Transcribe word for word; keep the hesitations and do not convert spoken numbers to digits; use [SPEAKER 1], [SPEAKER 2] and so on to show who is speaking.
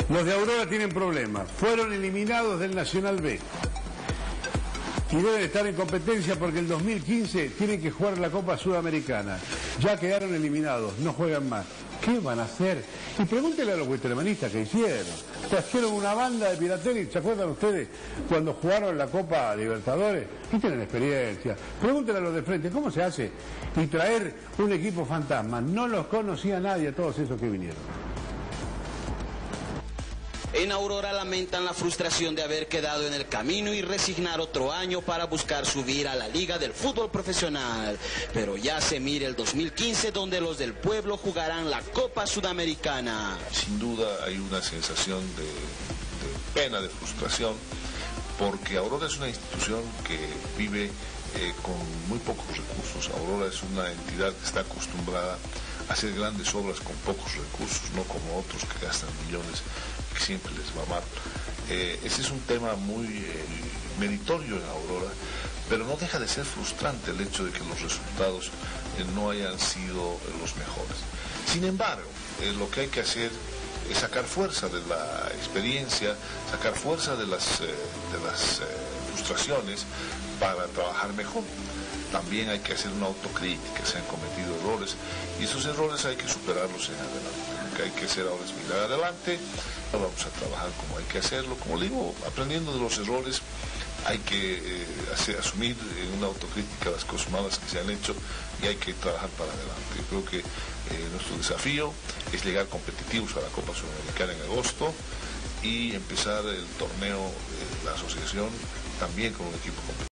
[SPEAKER 1] Los de Aurora tienen problemas. Fueron eliminados del Nacional B. Y deben estar en competencia porque el dos mil quince tienen que jugar la Copa Sudamericana. Ya quedaron eliminados, no juegan más. ¿Qué van a hacer? Y pregúntenle a los huetermanistas qué hicieron. Trajeron una banda de piratería, ¿se acuerdan ustedes cuando jugaron la Copa Libertadores? Y tienen experiencia. Pregúntenle a los de frente, ¿cómo se hace? Y traer un equipo fantasma. No los conocía nadie a todos esos que vinieron.
[SPEAKER 2] En Aurora lamentan la frustración de haber quedado en el camino y resignar otro año para buscar subir a la Liga del Fútbol Profesional. Pero ya se mira el dos mil quince, donde los del pueblo jugarán la Copa Sudamericana.
[SPEAKER 3] Sin duda hay una sensación de, de pena, de frustración, porque Aurora es una institución que vive eh, con muy pocos recursos. Aurora es una entidad que está acostumbrada a hacer grandes obras con pocos recursos, no como otros que gastan millones, que siempre les va mal. Eh, ese es un tema muy eh, meritorio en Aurora, pero no deja de ser frustrante el hecho de que los resultados eh, no hayan sido eh, los mejores. Sin embargo, eh, lo que hay que hacer es sacar fuerza de la experiencia, sacar fuerza de las, eh, de las eh, frustraciones para trabajar mejor. También hay que hacer una autocrítica, se han cometido errores y esos errores hay que superarlos en adelante. Lo que hay que hacer ahora es mirar adelante, vamos a trabajar como hay que hacerlo, como le digo, aprendiendo de los errores, hay que eh, hacer, asumir en una autocrítica las cosas malas que se han hecho y hay que trabajar para adelante. Yo creo que eh, nuestro desafío es llegar competitivos a la Copa Sudamericana en agosto y empezar el torneo de la asociación también con un equipo competitivo.